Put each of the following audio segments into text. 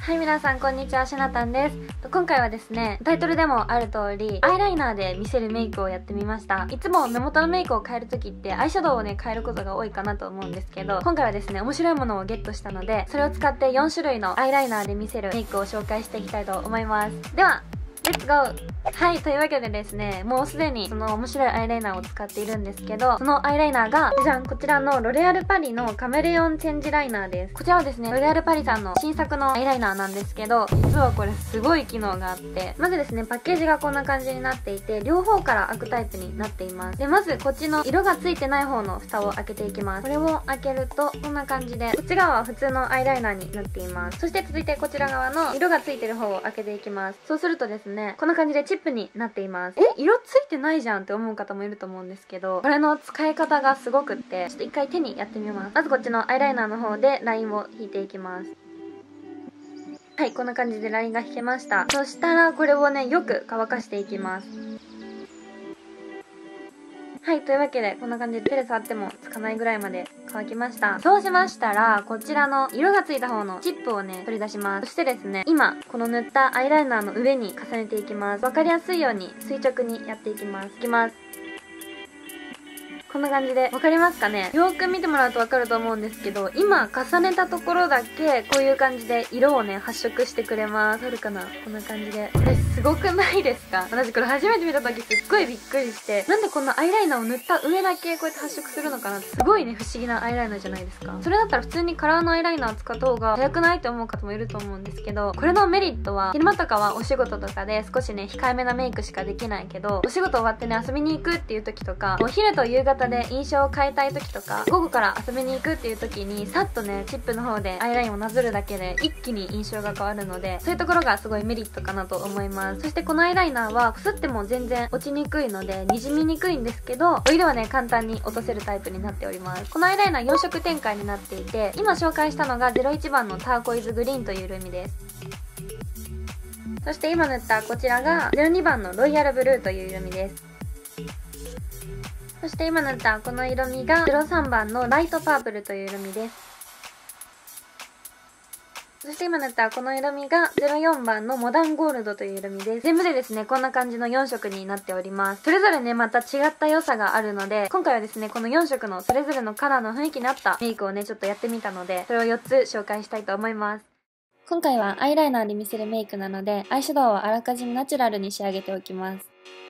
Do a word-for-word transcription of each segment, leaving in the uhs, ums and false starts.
はい、皆さんこんにちは、しなたんです。今回はですね、タイトルでもある通りアイライナーで見せるメイクをやってみました。いつも目元のメイクを変える時ってアイシャドウをね変えることが多いかなと思うんですけど、今回はですね面白いものをゲットしたので、それを使ってよん種類のアイライナーで見せるメイクを紹介していきたいと思います。ではレッツゴー。はい、というわけでですね、もうすでにその面白いアイライナーを使っているんですけど、そのアイライナーがじゃん、こちらのロレアルパリのカメレオンチェンジライナーです。こちらはですねロレアルパリさんの新作のアイライナーなんですけど、実はこれすごい機能があって、まずですねパッケージがこんな感じになっていて、両方から開くタイプになっています。でまずこっちの色がついてない方の蓋を開けていきます。これを開けるとこんな感じで、こっち側は普通のアイライナーになっています。そして続いてこちら側の色がついてる方を開けていきます。そうするとですねこんな感じでチップになっています。え、色ついてないじゃんって思う方もいると思うんですけど、これの使い方がすごくって、ちょっと一回手にやってみます。まずこっちのアイライナーの方でラインを引いていきます。はい、こんな感じでラインが引けました。そしたらこれをねよく乾かしていきます。はい、というわけでこんな感じで手で触ってもつかないぐらいまで乾きました。そうしましたらこちらの色がついた方のチップをね取り出します。そしてですね今この塗ったアイライナーの上に重ねていきます。わかりやすいように垂直にやっていきます。いきます。こんな感じで、わかりますかね？よーく見てもらうとわかると思うんですけど、今重ねたところだけこういう感じで色をね発色してくれます。あるかな？こんな感じで、これすごくないですか？私これ初めて見た時すっごいびっくりして、なんでこんなアイライナーを塗った上だけこうやって発色するのかなって、すごいね不思議なアイライナーじゃないですか。それだったら普通にカラーのアイライナーを使った方が早くないって思う方もいると思うんですけど、これのメリットは昼間とかはお仕事とかで少しね控えめなメイクしかできないけど、お仕事終わってね遊びに行くっていう時とか、お昼と夕方で印象を変えたい時とか、午後から遊びに行くっていう時にさっとねチップの方でアイラインをなぞるだけで一気に印象が変わるので、そういうところがすごいメリットかなと思います。そしてこのアイライナーはこすっても全然落ちにくいので滲みにくいんですけど、お色はね簡単に落とせるタイプになっております。このアイライナーよん色展開になっていて、今紹介したのがゼロいちばんのターコイズグリーンという色味です。そして今塗ったこちらがゼロにばんのロイヤルブルーという色味です。そして今塗ったこの色味がゼロさんばんのライトパープルという色味です。そして今塗ったこの色味がゼロよんばんのモダンゴールドという色味です。全部でですねこんな感じのよん色になっております。それぞれねまた違った良さがあるので、今回はですねこのよん色のそれぞれのカラーの雰囲気に合ったメイクをねちょっとやってみたので、それをよっつ紹介したいと思います。今回はアイライナーで見せるメイクなので、アイシャドウをあらかじめナチュラルに仕上げておきます。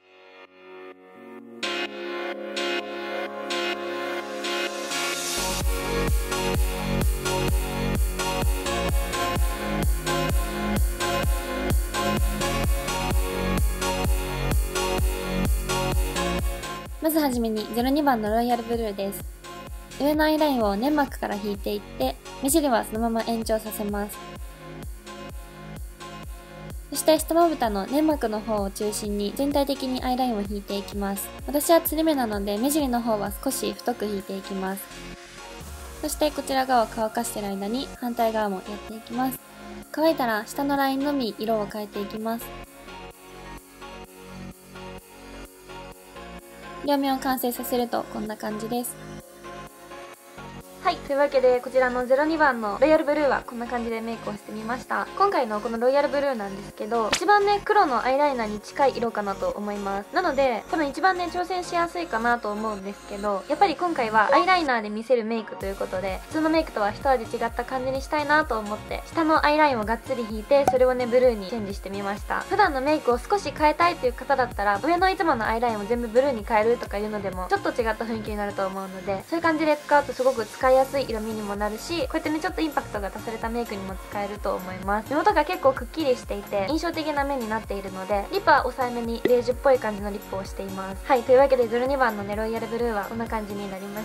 まずはじめにゼロにばんのロイヤルブルーです。上のアイラインを粘膜から引いていって、目尻はそのまま延長させます。そして下まぶたの粘膜の方を中心に全体的にアイラインを引いていきます。私はつり目なので目尻の方は少し太く引いていきます。そしてこちら側を乾かしている間に反対側もやっていきます。乾いたら下のラインのみ色を変えていきます。両面を完成させるとこんな感じです。はい、というわけでこちらのゼロにばんのロイヤルブルーはこんな感じでメイクをしてみました。今回のこのロイヤルブルーなんですけど、一番ね黒のアイライナーに近い色かなと思います。なので多分一番ね挑戦しやすいかなと思うんですけど、やっぱり今回はアイライナーで見せるメイクということで、普通のメイクとは一味違った感じにしたいなと思って、下のアイラインをがっつり引いて、それをねブルーにチェンジしてみました。普段のメイクを少し変えたいという方だったら、上のいつものアイラインを全部ブルーに変えるとかいうのでもちょっと違った雰囲気になると思うので、そういう感じで使うとすごく使いやすい色味にもなるし、こうやってねちょっとインパクトが足されたメイクにも使えると思います。目元が結構くっきりしていて印象的な目になっているので、リップは抑えめにベージュっぽい感じのリップをしています。はい、というわけでゼロにばんのねロイヤルブルーはこんな感じになりました。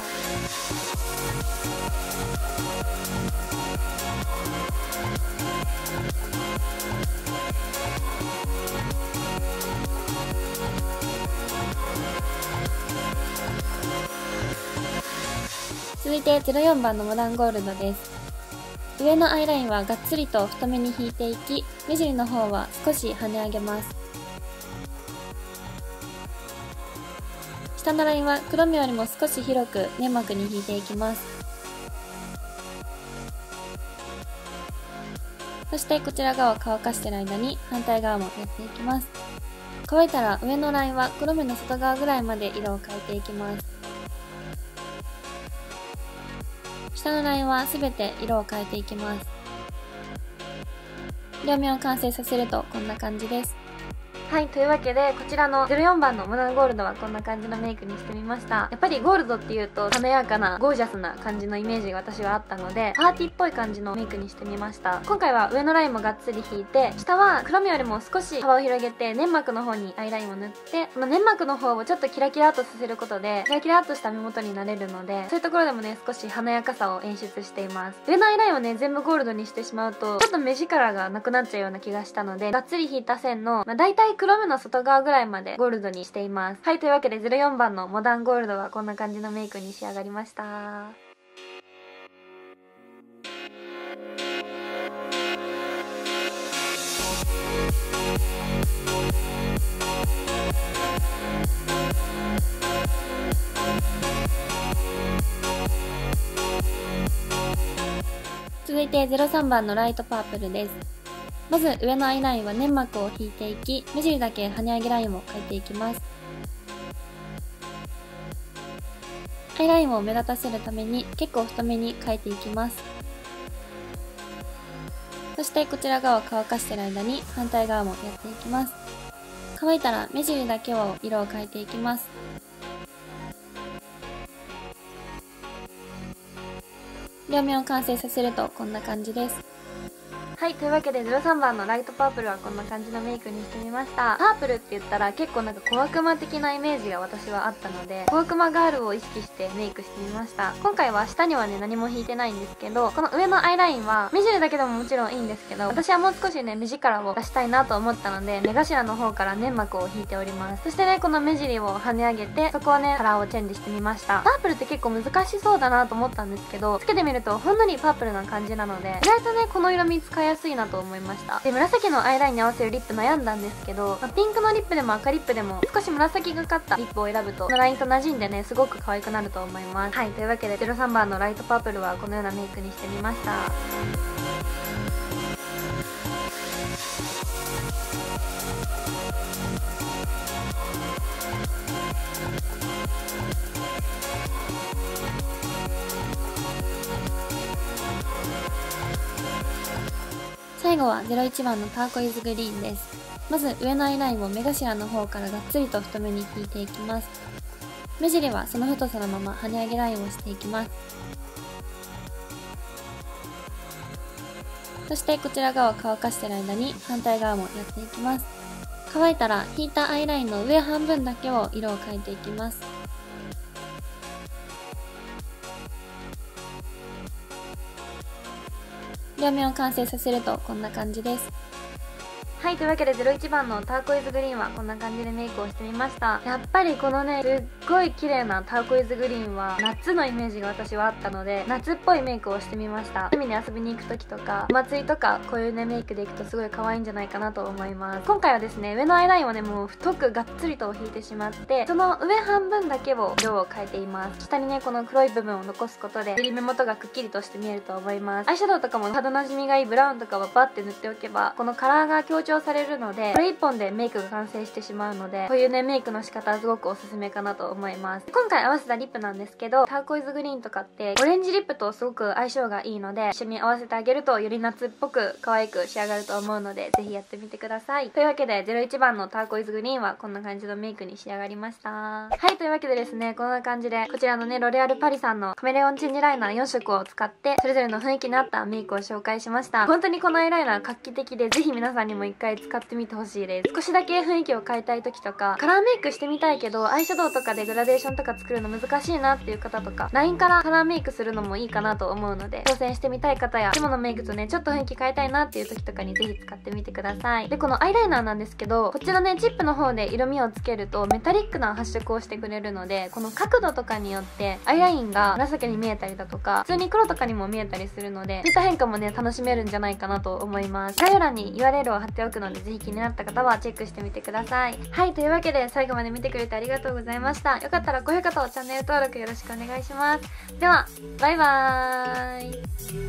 続いてゼロよんばんのモダンゴールドです。上のアイラインはがっつりと太めに引いていき、目尻の方は少し跳ね上げます。下のラインは黒目よりも少し広く粘膜に引いていきます。 そしてこちら側を乾かしている間に反対側もやっていきます。乾いたら上のラインは黒目の外側ぐらいまで色を変えていきます。下のラインはすべて色を変えていきます。両面を完成させるとこんな感じです。はい、というわけでこちらのゼロよんばんのモダンゴールドはこんな感じのメイクにしてみました。やっぱりゴールドっていうと華やかなゴージャスな感じのイメージが私はあったので、パーティーっぽい感じのメイクにしてみました。今回は上のラインもがっつり引いて、下は黒目よりも少し幅を広げて粘膜の方にアイラインを塗って、この粘膜の方をちょっとキラキラっとさせることでキラキラっとした目元になれるので、そういうところでもね少し華やかさを演出しています。上のアイラインをね全部ゴールドにしてしまうとちょっと目力がなくなっちゃうような気がしたので、がっつり引いた線の、まあ、大体黒目の外側ぐらいまでゴールドにしています。はい、というわけでゼロよんばんのモダンゴールドはこんな感じのメイクに仕上がりました。続いてゼロさんばんのライトパープルです。まず上のアイラインは粘膜を引いていき、目尻だけ跳ね上げラインを描いていきます。アイラインを目立たせるために結構太めに描いていきます。そしてこちら側を乾かしている間に反対側もやっていきます。乾いたら目尻だけを色を変えていきます。両面を完成させるとこんな感じです。はい、というわけでゼロさんばんのライトパープルはこんな感じのメイクにしてみました。パープルって言ったら結構なんか小悪魔的なイメージが私はあったので、小悪魔ガールを意識してメイクしてみました。今回は下にはね何も引いてないんですけど、この上のアイラインは目尻だけでももちろんいいんですけど、私はもう少しね目力を出したいなと思ったので、目頭の方から粘膜を引いております。そしてねこの目尻を跳ね上げて、そこをねカラーをチェンジしてみました。パープルって結構難しそうだなと思ったんですけど、つけてみるとほんのりパープルな感じなので、意外とねこの色味使いやすいなと思いました。で、紫のアイラインに合わせるリップ悩んだんですけど、まあ、ピンクのリップでも赤リップでも少し紫がかったリップを選ぶとこのラインと馴染んでねすごく可愛くなると思います。はい、というわけでゼロさんばんのライトパープルはこのようなメイクにしてみました。最後はゼロいちばんのターコイズグリーンです。まず上のアイラインを目頭の方からがっつりと太めに引いていきます。目尻はその太さのまま跳ね上げラインをしていきます。そしてこちら側を乾かしている間に反対側もやっていきます。乾いたら引いたアイラインの上半分だけを色を変えていきます。両面を完成させるとこんな感じです。はい、というわけでゼロいちばんのターコイズグリーンはこんな感じでメイクをしてみました。やっぱりこのねすっごい綺麗なターコイズグリーンは夏のイメージが私はあったので、夏っぽいメイクをしてみました。海に遊びに行く時とかお祭りとかこういうねメイクで行くとすごい可愛いんじゃないかなと思います。今回はですね上のアイラインをねもう太くがっつりと引いてしまって、その上半分だけを色を変えています。下にねこの黒い部分を残すことでより目元がくっきりとして見えると思います。アイシャドウとかも肌なじみがいいブラウンとかはバッて塗っておけばこのカラーが強調されるので、これいっぽんでメイクが完成してしまうので、こういうねメイクの仕方はすごくおすすめかなと思います。今回合わせたリップなんですけど、ターコイズグリーンとかってオレンジリップとすごく相性がいいので、一緒に合わせてあげるとより夏っぽく可愛く仕上がると思うので、ぜひやってみてください。というわけでゼロいちばんのターコイズグリーンはこんな感じのメイクに仕上がりました。はい、というわけでですねこんな感じでこちらのねロレアルパリさんのカメレオンチェンジライナーよんしょくを使ってそれぞれの雰囲気に合ったメイクを紹介しました。本当にこのアイライナー画期的で、ぜひ皆さんにも一回使ってみてほしいです。少しだけ雰囲気を変えたい時とか、カラーメイクしてみたいけどアイシャドウとかでグラデーションとか作るの難しいなっていう方とか、 ライン からカラーメイクするのもいいかなと思うので、挑戦してみたい方やいつものメイクとねちょっと雰囲気変えたいなっていう時とかにぜひ使ってみてください。でこのアイライナーなんですけど、こっちのねチップの方で色味をつけるとメタリックな発色をしてくれるので、この角度とかによってアイラインが紫に見えたりだとか普通に黒とかにも見えたりするので、そういった変化もね楽しめるんじゃないかなと思います。概要欄に ユーアールエル を貼っておくので、ぜひ気になった方はチェックしてみてください。はい、というわけで最後まで見てくれてありがとうございました。よかったら高評価とチャンネル登録よろしくお願いします。ではバイバーイ。